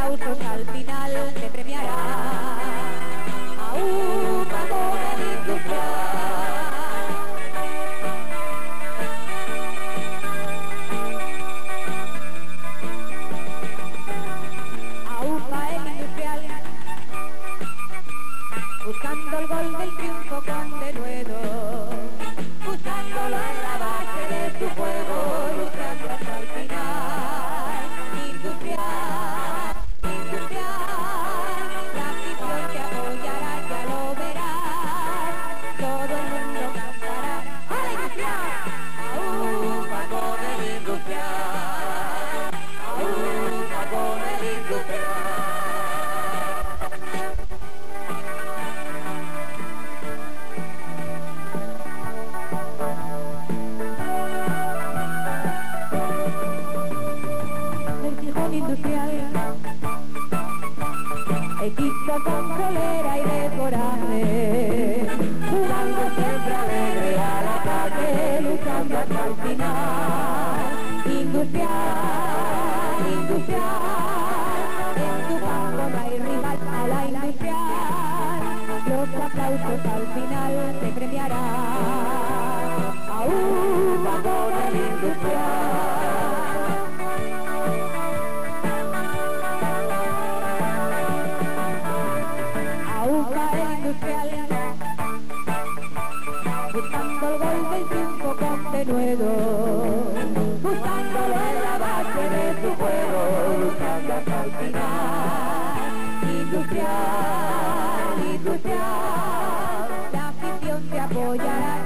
aplausos al final te premiará. Aún vagón industrial. Aún va el industrial, buscando el gol del triunfo con denuedo, buscándolo en la base de su juego, luchando hasta el final. Industrial, industrial, la afición te apoyará, ya lo verás, todo el mundo cantará. ¡Hola, industrial! Aún va con el industrial, aún va con el industrial. Industrial, equipo con colera y de coraje, jugando siempre alegre al ataque, luchando hasta el final. Industrial, industrial, en tu campo no hay rival a la industrial, los aplausos al final te premiarán. Aún va con el industrial. Buscando el gol del triunfo con denuedo, buscándolo en la base de su juego, luchando hasta el final. Industrial, industrial, la afición te apoyará.